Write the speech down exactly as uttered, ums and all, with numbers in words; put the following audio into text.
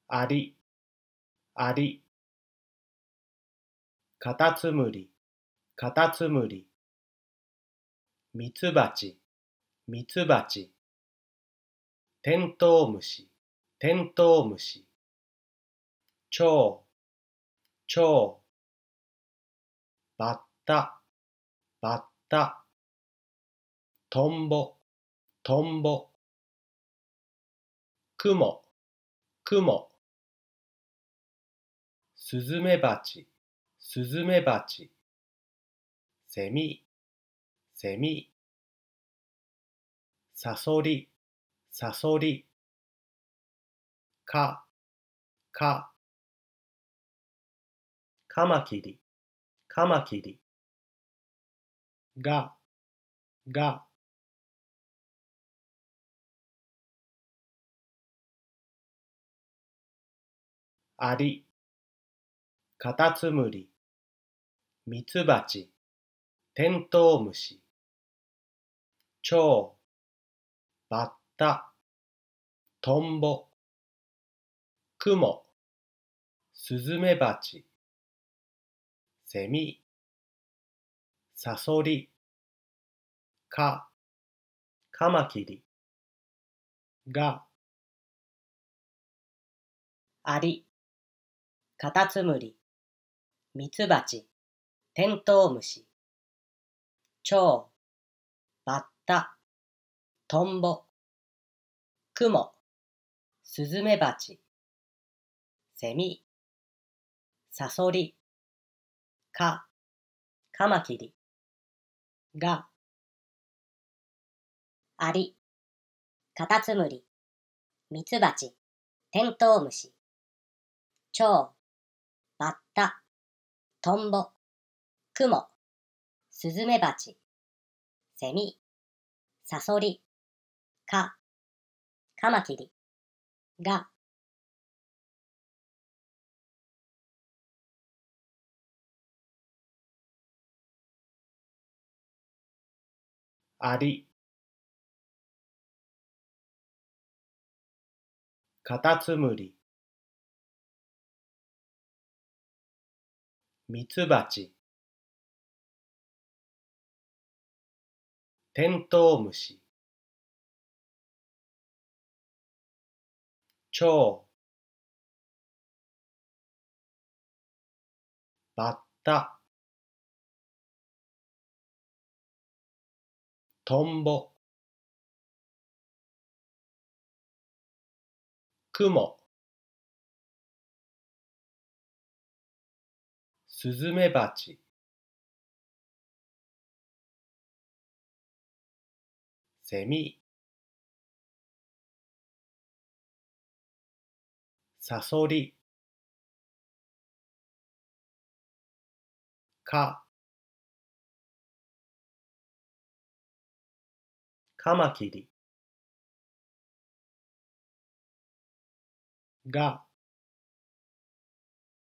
アリ、アリ、カタツムリ、カタツムリ、ミツバチ、ミツバチ、テントウムシ、テントウムシ、チョウ、チョウ、バッタ、バッタ、トンボ、トンボ、クモ、クモ、スズメバチ、スズメバチ、セミ、セミ、サソリ、サソリ、カ、カ、カマキリ、カマキリ、ガ、ガ、アリ、カタツムリ、ミツバチ、テントウムシ、チョウ、バッタ、トンボ、クモ、スズメバチ、セミ、サソリ、カ、カマキリ、ガ、アリ、カタツムリ、ミツバチ、テントウムシ、チョウ、バッタ、トンボ、クモ、スズメバチ、セミ、サソリ、カ、カマキリ、ガ、アリ、カタツムリ、ミツバチ、テントウムシ、チョウ、バッタ、トンボ、クモ、スズメバチ、セミ、サソリ、カ、カマキリ、ガ、アリ、カタツムリ、ミツバチ、テントウムシ、チョウ、バッタ、トンボ、クモ、スズメバチ、セミ、サソリ、カ、カマキリ、ガ、